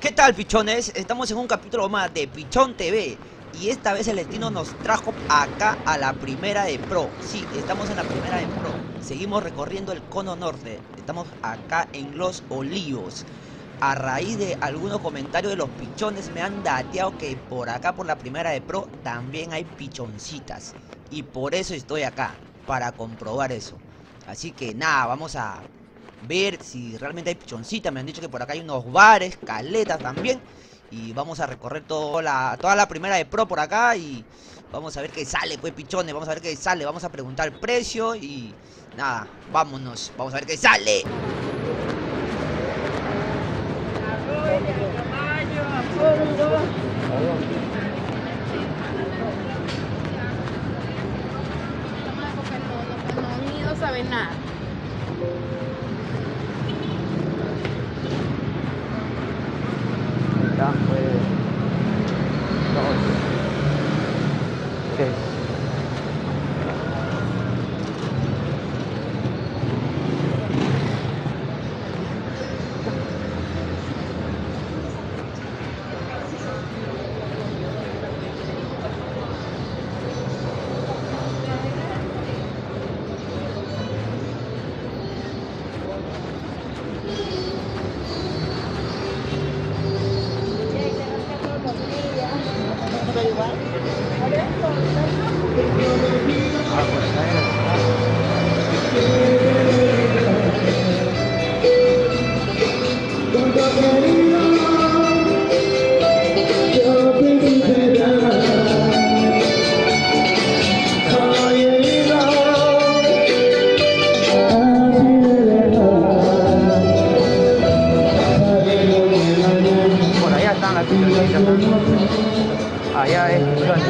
¿Qué tal, pichones? Estamos en un capítulo más de Pichón TV. Y esta vez el destino nos trajo acá a la Primera de Pro. Sí, estamos en la Primera de Pro. Seguimos recorriendo el cono norte. Estamos acá en Los Olivos. A raíz de algunos comentarios de los pichones me han dateado que por acá, por la Primera de Pro, también hay pichoncitas. Y por eso estoy acá, para comprobar eso. Así que nada, vamos a ver si realmente hay pichoncitas. Me han dicho que por acá hay unos bares, caletas también. Y vamos a recorrer toda la Primera de Pro por acá. Y vamos a ver qué sale, pues, pichones. Vamos a ver qué sale. Vamos a preguntar el precio. Y nada, vámonos. Vamos a ver qué sale. No sabe nada. Ya, pues. Dos. Tres. Por allá están las pichoncitas, ¿no? Allá es pichones.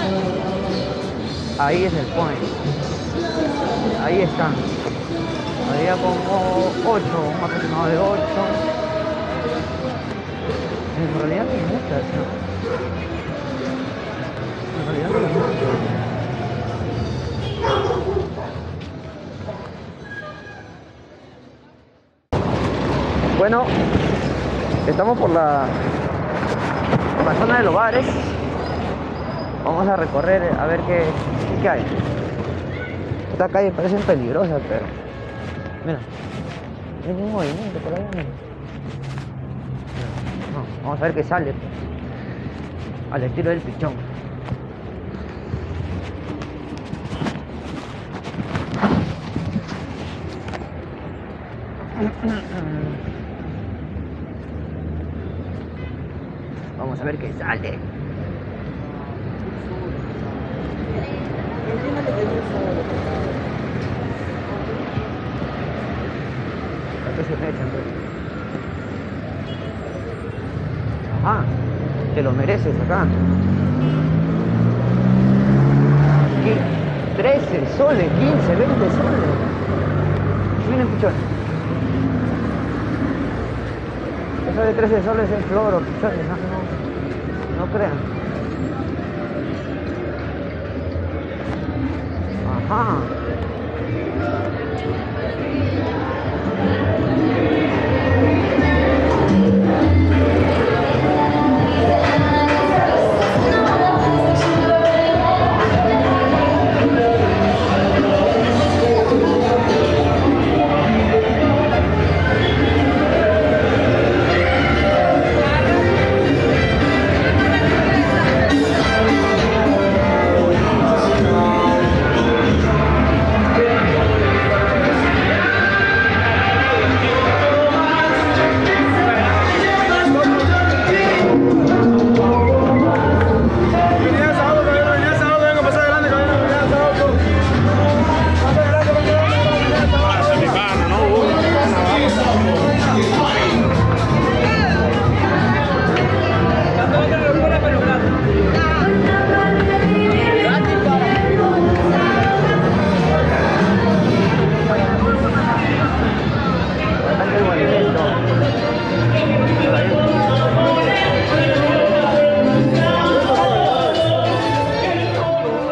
Ahí es el point. Ahí están. Había como 8, un aproximado de 8. En realidad no hay muchas, ¿no? En realidad no hay muchas. Bueno, estamos por la zona de los bares. Vamos a recorrer a ver qué hay. Esta calle parece peligrosa, pero mira, hay un movimiento por ahí. Mira. No, vamos a ver qué sale, pues, al estilo del pichón. Vamos a ver qué sale. ¿A qué se me echan, pues? Ajá, te lo mereces acá. Aquí, 13 soles, 15, 20 soles. Miren, pichones. Eso de 13 soles es floro, pichones, no crean. Ajá.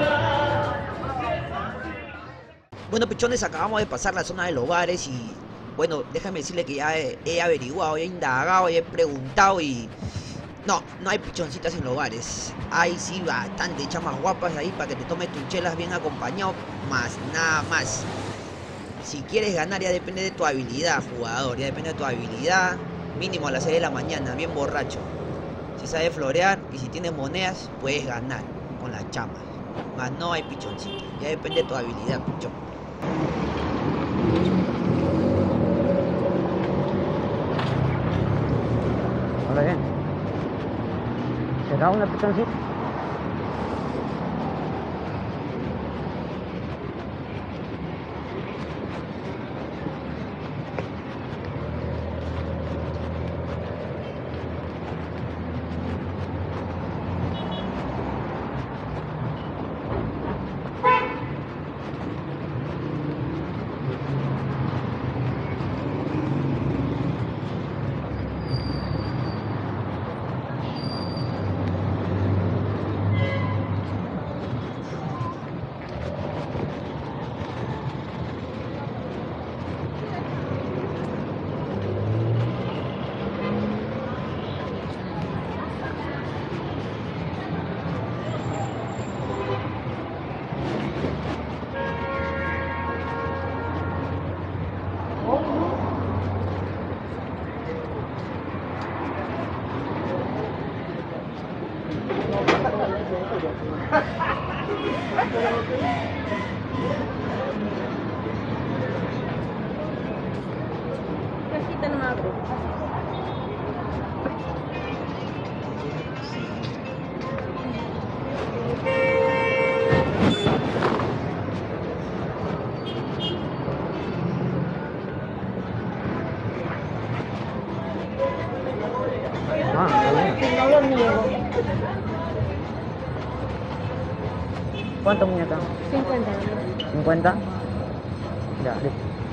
Bueno, pichones, acabamos de pasar la zona de los bares y Bueno, déjame decirle que ya he averiguado, he indagado, he preguntado y... No, no hay pichoncitas en los bares. Hay sí bastante chamas guapas ahí para que te tomes tus chelas bien acompañado, más nada más. Si quieres ganar ya depende de tu habilidad, jugador, ya depende de tu habilidad. Mínimo a las 6 de la mañana, bien borracho. Si sabes florear y si tienes monedas, puedes ganar con las chamas. Más no hay pichoncitas, ya depende de tu habilidad, pichón. Ahora bien. ¿Será una pichoncita? Cajita nomás. No lo niego. ¿Cuánto, muñeca? 50. 50. Ya, listo.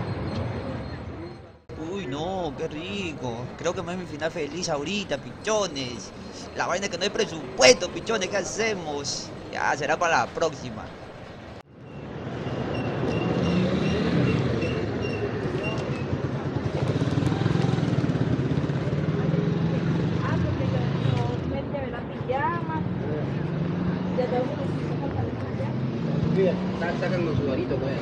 Uy, no, qué rico. Creo que me es mi final feliz ahorita, pichones. La vaina es que no hay presupuesto, pichones, ¿qué hacemos? Ya, será para la próxima. Ah, porque yo mete la pijama. Ya tengo que decir cómo para la pijama. Sacan los sudaritos, pues,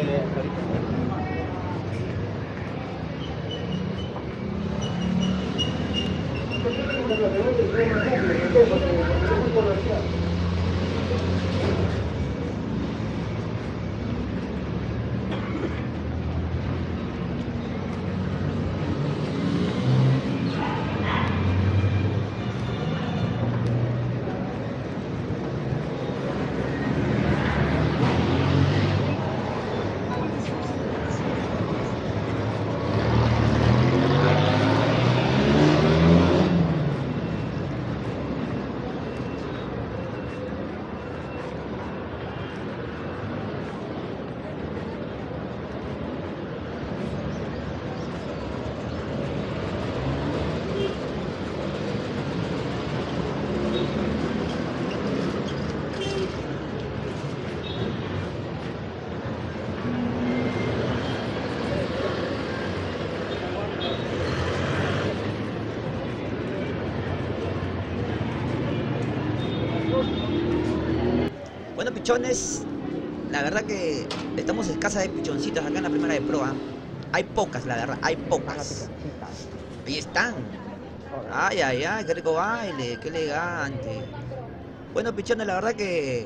Bueno, pichones, la verdad que estamos escasas de pichoncitas acá en la primera de pro, ¿ah? Hay pocas, la verdad, hay pocas. Ahí están. Ay, ay, ay, qué rico baile, qué elegante. Bueno, pichones, la verdad que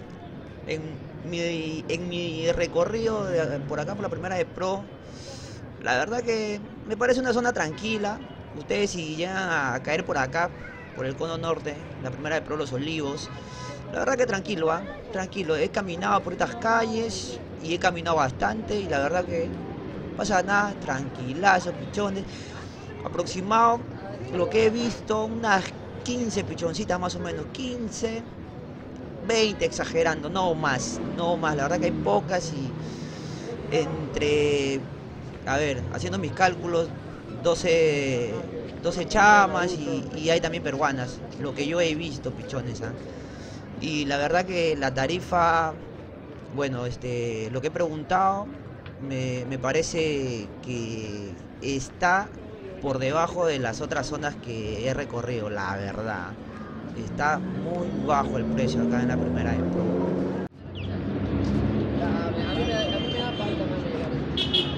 en mi recorrido por acá, por la primera de pro, la verdad que me parece una zona tranquila. Ustedes si llegan a caer por acá, por el cono norte, la primera de pro Los Olivos, la verdad que tranquilo, ¿ah? Tranquilo. He caminado por estas calles y he caminado bastante y la verdad que no pasa nada, tranquilazo, pichones. Aproximado, lo que he visto, unas 15 pichoncitas más o menos, 15, 20 exagerando, no más, la verdad que hay pocas y entre, a ver, haciendo mis cálculos, 12 chamas y hay también peruanas, lo que yo he visto, pichones, ¿ah? Y la verdad que la tarifa, bueno, lo que he preguntado, me parece que está por debajo de las otras zonas que he recorrido, la verdad. Está muy bajo el precio acá en la primera de Pro. A mí me da falta, mami.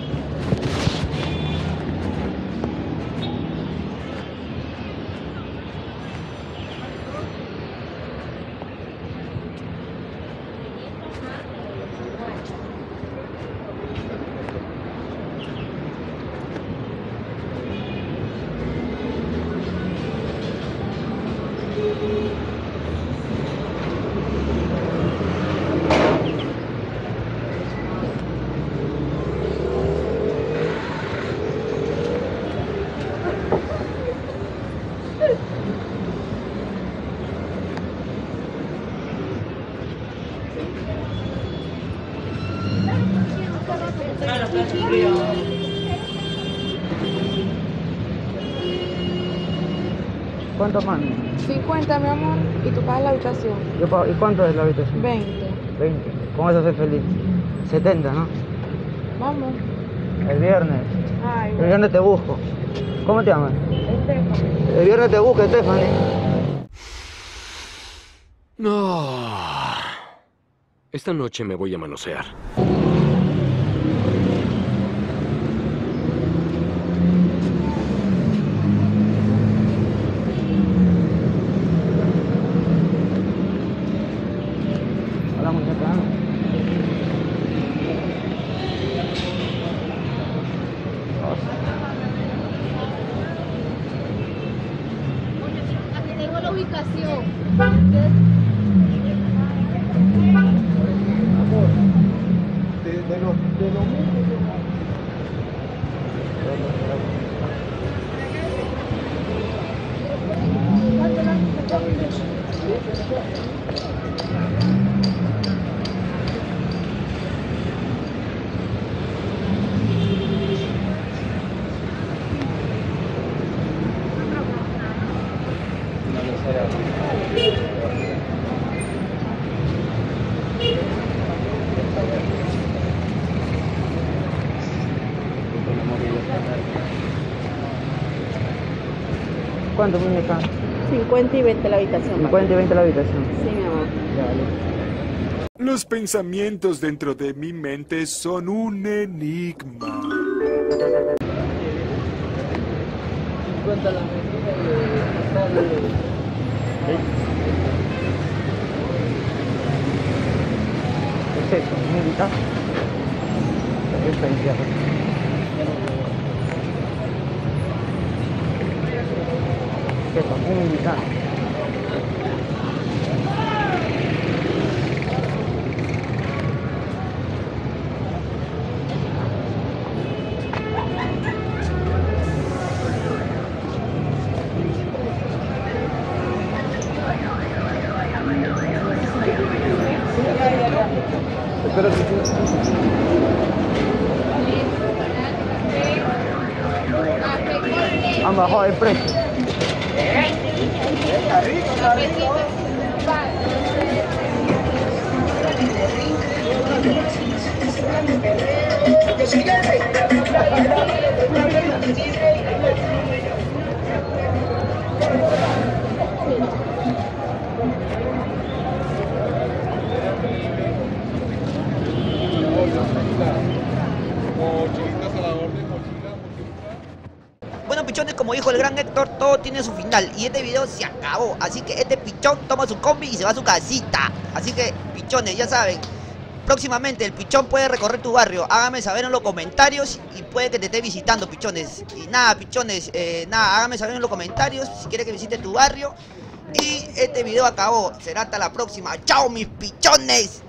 ¿Cuánto más? 50, mi amor, y tú pagas la habitación. ¿Y cuánto es la habitación? 20. 20. ¿Cómo vas a ser feliz? 70, ¿no? Vamos. El viernes. Ay, El viernes te busco. ¿Cómo te llamas? Estefan. El viernes te busco, Stephanie. No. Esta noche me voy a manosear. Hola, muchacha. Aquí tengo la ubicación. ¿Cuánto, muñeca? 50 y 20 la habitación. 50 y 20 la habitación. Sí, mi amor. Los pensamientos dentro de mi mente son un enigma. 50 la ¿qué es eso? ¿Militar? ¿Qué experiencia? ¿Qué es eso? Un militar. Espera que han bajado el precio. Bueno, pichones, como dijo el gran Héctor, todo tiene su final y este video se acabó. Así que este pichón toma su combi y se va a su casita. Así que, pichones, ya saben, próximamente el pichón puede recorrer tu barrio. Hágame saber en los comentarios y puede que te esté visitando, pichones. Y nada, pichones, hágame saber en los comentarios si quiere que visite tu barrio. Y este video acabó. Será hasta la próxima. ¡Chao, mis pichones!